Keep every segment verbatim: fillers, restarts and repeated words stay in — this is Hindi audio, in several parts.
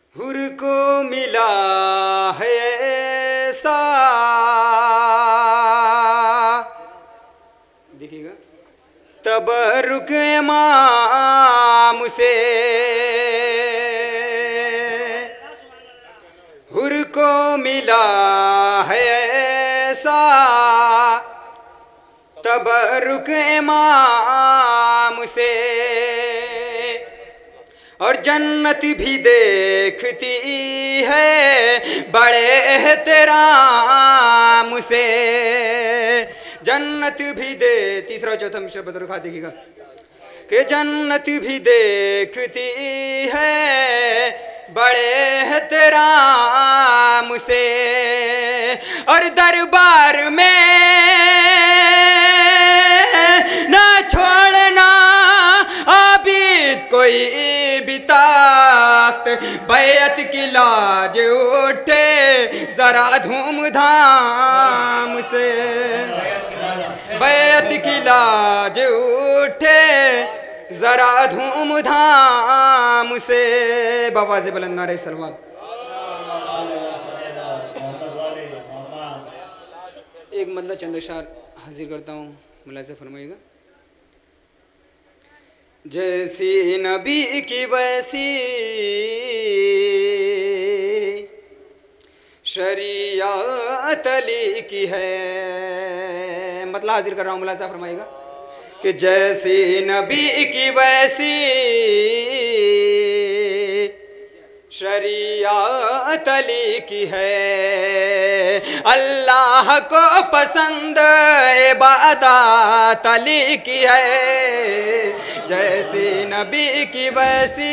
हुर को मिला है ऐसा, देखिएगा, तबरुक इमाम से। हुर को मिला है ऐसा, तबरुक इमाम से, और जन्नत भी देखती है बड़े एहतराम से। जन्नत भी दे, तीसरा चौथा मिश्र बदर खा देखिएगा, कि जन्नत भी देखती है बड़े एहतराम से, और दरबार में ना छोड़ना आबिद कोई भी ताख्त। बैत की लाज उठे जरा धूमधाम से, बैत की लाज उठे जरा धूमधाम से। बाबा से बुलंद नारे सलवात। एक मतलब चंद अशार हाजिर करता हूँ, मुलाज़ा फरमाइएगा। जैसी नबी की वैसी शरीयत अली की है, मतलब हाजिर कर रहा हूँ, मुलाज़ा फरमाइएगा, कि जैसी नबी की वैसी शरीयत अली की है। अल्लाह को पसंद इबादत अली की है। जैसी नबी की वैसी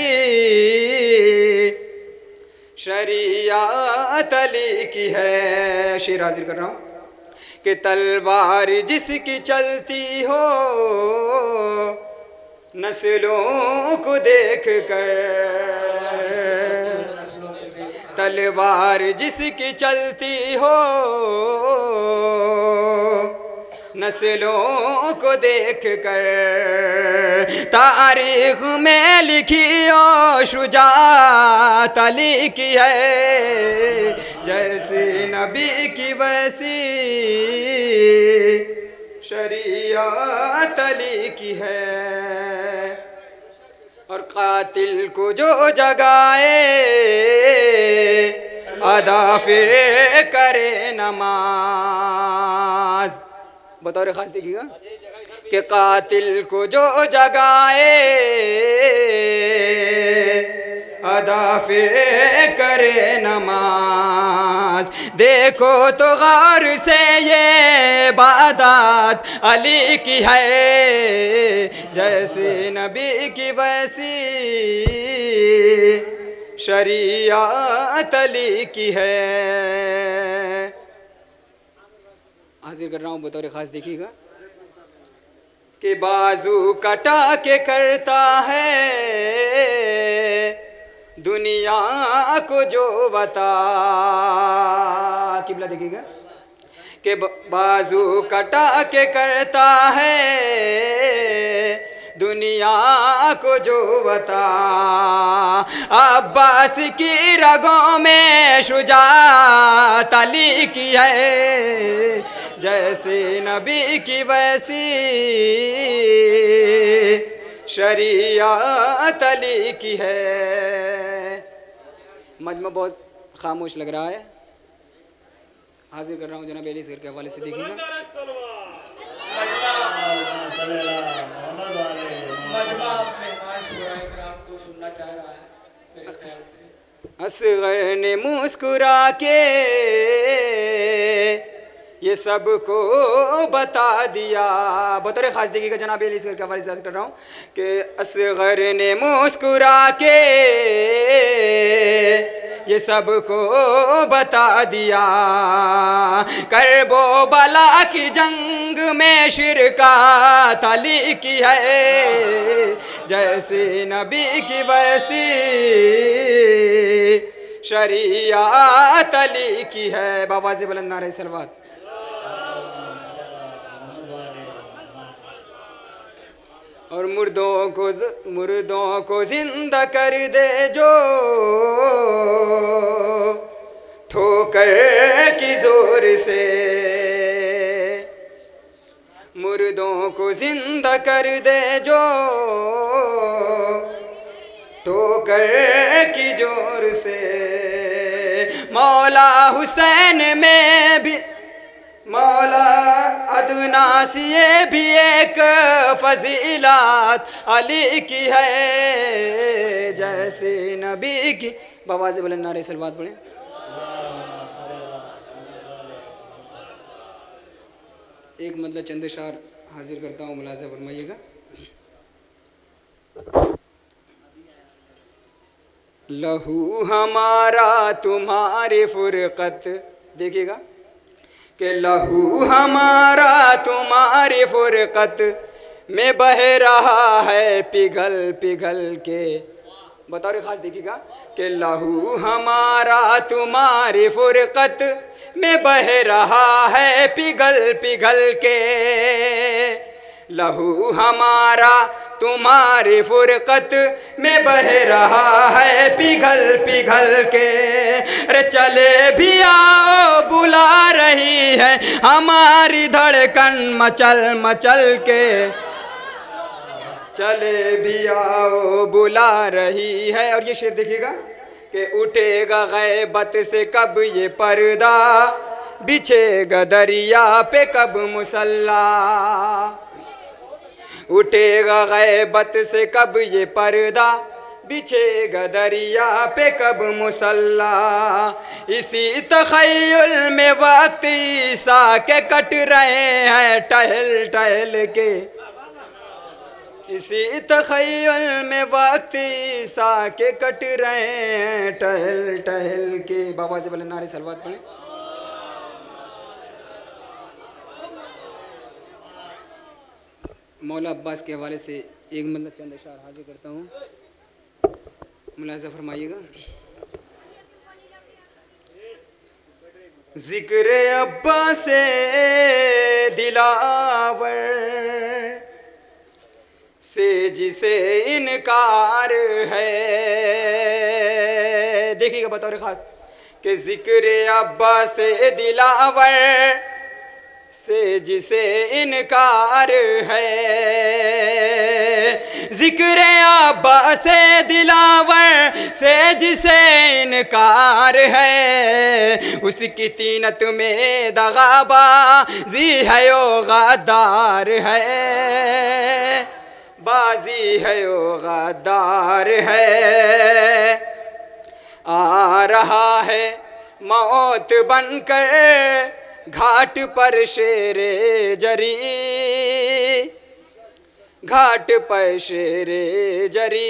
शरीयत अली की है। शेर हाजिर कर रहा हूँ, कि तलवार जिसकी चलती हो नस्लों को देख कर, तलवार जिसकी चलती हो नस्लों को देख कर, तारीख में लिखी ओ शुजाअत अली की है। जैसी नबी की वैसी शरीयत अली की है। और कातिल को जो जगाए अदा फिर करे नमाज। बतौर खास देखिएगा, कि कातिल को जो जगाए अदा फिर करे नमाज। देखो तो गौर से ये इबादत अली की है। जैसे नबी की वैसी शरीयत अली की है। हाजिर कर रहा हूँ, बतौर खास देखिएगा, कि बाजू कटा के करता है दुनिया को जो बता। किबला देखिएगा, कि बाजू कटा के करता है दुनिया को जो बता। अब्बास की रगों में शुजाअत अली की है। जैसे नबी की वैसी शरीयत अली की है। मजमा बहुत खामोश लग रहा है। हाजिर कर रहा हूँ जनाब अली असगर के हवाले से देखिएगा। असगर ने मुस्कुरा के ये सबको बता दिया। बतौर खास देखिएगा जनाब अली असगर के हवाले से कर रहा हूँ, कि असगर ने मुस्कुरा के ये सबको बता दिया। करबो बला की जंग में शिरकत अली की है। जैसे नबी की वैसी शरीयत अली की है। बाबा से बुलंद नारे सलवात। और मुर्दों को मुर्दों को जिंदा कर दे जो ठोकर की जोर से, मुर्दों को जिंदा कर दे जो ठोकर की जोर से। मौला हुसैन में भी मौला अदनास ये भी एक फजीलात अली की है जैसे नबी की। बाबा से बोले नारे सलवात पढ़े। एक मतलब चंद अशार हाजिर करता हूँ, मुलाजा फरमाइएगा। लहू हमारा तुम्हारी फुरकत, देखिएगा कि लहू हमारा तुम्हारी फुरकत में बह रहा है पिघल पिघल के। बताओ रे खास, देखिएगा कि लहू हमारा तुम्हारी फुरकत में बह रहा है पिघल पिघल के। लहू हमारा तुम्हारी फुरकत में बह रहा है पिघल पिघल के। अरे चले भी आओ बुला रही है हमारी धड़कन मचल मचल के। चले भी आओ बुला रही है। और ये शेर देखिएगा कि उठेगा गैबत से कब ये पर्दा, बिछेगा दरिया पे कब मुसल्ला। उठेगा गैबत से कब ये पर्दा, बिछेगा दरिया पे कब मुसल्ला। इसी तखय्युल में वक्त ईसा के कट रहे हैं टहल टहल के। इसी तखय्युल में वक्त ईसा के कट रहे हैं टहल टहल के। बाबा से बोले नारे सलवात पढ़े। मौला अब्बास के हवाले से एक मतलब चंद अशार हाजिर करता हूँ, मुलाजा फरमाइएगा। जिक्र अब्बास से दिलावर से जिसे इनकार है। देखिएगा बतौर खास कि जिक्र अब्बास से दिलावर से जिसे इनकार है। जिक्र अब्बास से दिलावर से जिसे इनकार है, उसकी तीनत में दगाबाजी है ओ गद्दार है। बाजी है ओ गद्दार है। आ रहा है मौत बनकर घाट पर शेरे जरी, घाट पर शेरे जरी।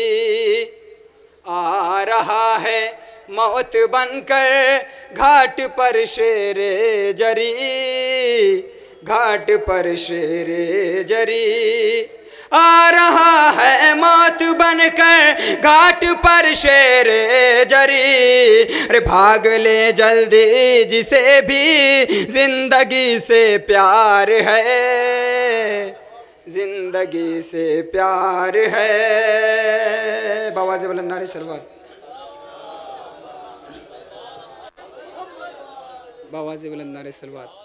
आ रहा है मौत बनकर घाट पर शेरे जरी, घाट पर शेरे जरी। आ रहा है मौत बनकर घाट पर शेरे जरी। अरे भाग ले जल्दी जिसे भी जिंदगी से प्यार है, जिंदगी से प्यार है। बाबा से बोला नारे सलवात। बाबा से बोला नारे सलवात।